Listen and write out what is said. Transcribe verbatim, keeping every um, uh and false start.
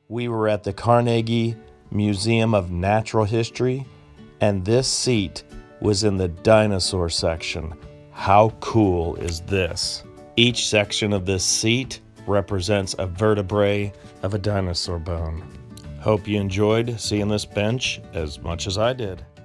We were at the Carnegie Museum of Natural History, and this seat was in the dinosaur section. How cool is this? Each section of this seat represents a vertebrae of a dinosaur bone. Hope you enjoyed seeing this bench as much as I did.